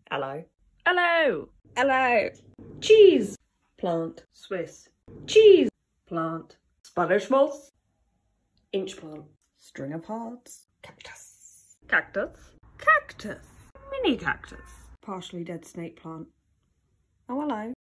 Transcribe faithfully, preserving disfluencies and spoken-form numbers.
Hello. Hello. Hello. Cheese. Plant. Swiss. Cheese. Plant. Spanish moss. Inch plant. String of hearts. Cactus. Cactus. Cactus. Mini cactus. Partially dead snake plant. Oh, hello.